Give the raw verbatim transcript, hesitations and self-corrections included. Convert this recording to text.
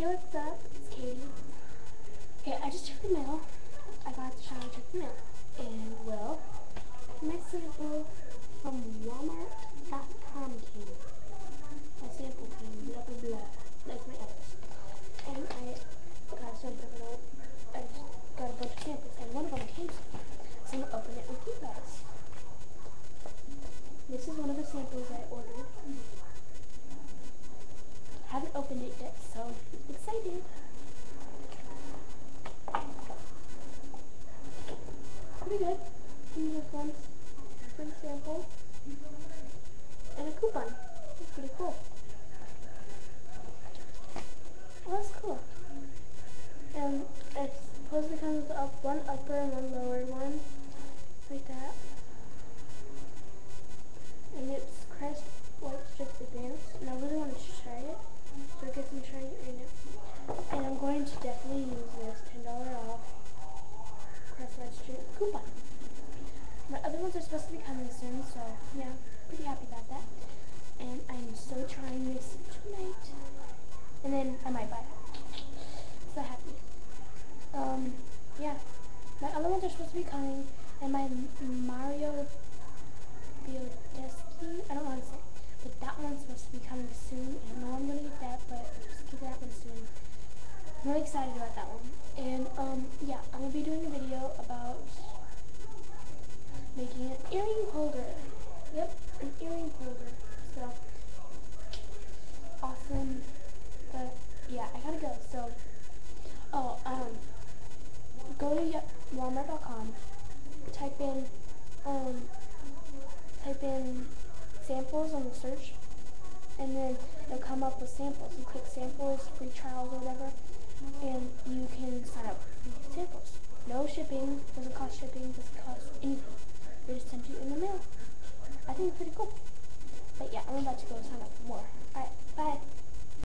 Hey, what's up? It's Katie. Okay, I just checked the mail. I got the shower, checked the mail. And, well, my sample from Walmart dot com came. My sample came, blah, blah, blah, like my others. And I got some picking up. I just got a bunch of samples, and one of them came. So I'm going to open it with you guys. This is one of the samples I ordered. I haven't opened it yet, so excited. Pretty good. And this one's free sample and a coupon. That's pretty cool. Well, that's cool. And it supposedly comes with up one upper and one lower one, like that. And it's Crest White Strip Advanced, and I really want to try it, so I guess I'm trying it right now. And I'm going to definitely use this ten dollars off Crest White Strip coupon. My other ones are supposed to be coming soon, so yeah, pretty happy about that. And I'm so trying this tonight, and then I might buy it. So happy. Um, yeah, my other ones are supposed to be coming, and my Mario Biodesky, I don't know how to say it, but that one's supposed to be coming soon. I don't know I'm going to get that, but just get that one soon. I'm really excited about that one. And, um, yeah, I'm going to be doing a video about making an earring holder. Yep, an earring holder. So, awesome. But, yeah, I gotta go. So, oh, um, go to Walmart dot com, type in, um, type in samples on the search, and then it'll come up with samples. You click samples, free trials, or whatever, and you can sign up for samples. No shipping, doesn't cost shipping, doesn't cost anything. They just send you in the mail. I think it's pretty cool. But yeah, I'm about to go sign up for more. Alright, bye.